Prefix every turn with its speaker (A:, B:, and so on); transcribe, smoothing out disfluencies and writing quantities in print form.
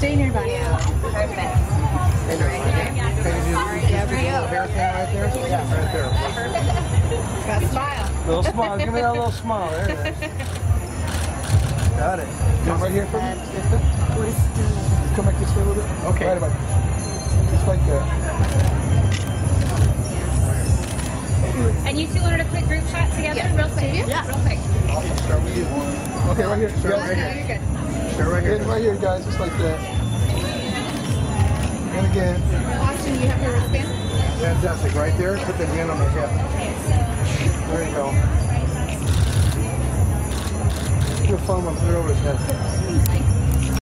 A: Stay nearby.
B: Yeah. Perfect.
C: Hey, there. There we go. Hair thing right there? Yeah, right there.
A: Got a smile.
C: Little smile. Give me that little smile. There it is. Got it. Come right here for me. Come back this way a little bit. Okay. Right about just like that.
B: And you two wanted a quick group shot together, real quick? Yeah. Real quick.
C: Awesome. Start with you. Okay, right here. Start right here.
A: You're good.
C: Start right here. Right here, guys. Just like that. And again.
A: Austin, you have your wristband?
C: Fantastic. Right there. Put the hand on the hip. There you go. Put a foam up there over his head.